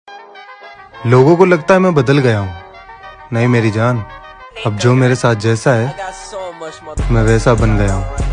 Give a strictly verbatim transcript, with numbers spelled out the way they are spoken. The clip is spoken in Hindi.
लोगों को लगता है मैं बदल गया हूँ, नहीं मेरी जान, अब जो मेरे साथ जैसा है मैं वैसा बन गया हूँ।